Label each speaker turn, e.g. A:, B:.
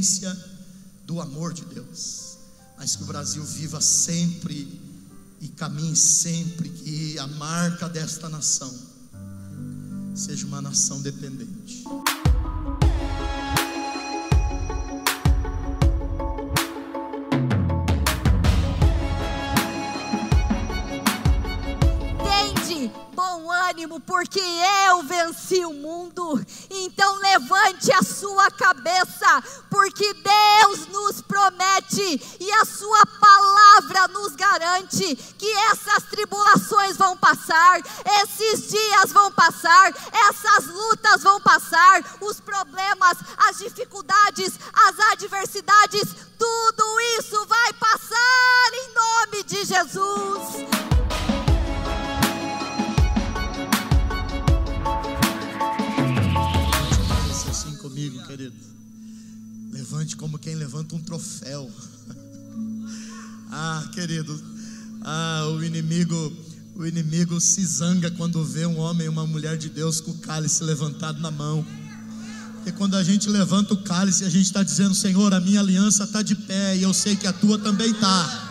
A: evidência do amor de Deus, mas que o Brasil viva sempre e caminhe sempre, que a marca desta nação seja uma nação dependente.
B: Bom ânimo, porque eu venci o mundo. Então levante a sua cabeça, porque Deus nos promete e a sua palavra nos garante que essas tribulações vão passar, esses dias vão passar, essas lutas vão passar, os problemas, as dificuldades, as adversidades, tudo isso vai passar em nome de Jesus.
A: Comigo, querido, levante como quem levanta um troféu. Querido, o inimigo se zanga quando vê um homem e uma mulher de Deus com o cálice levantado na mão. Porque quando a gente levanta o cálice, a gente está dizendo: Senhor, a minha aliança está de pé e eu sei que a tua também está.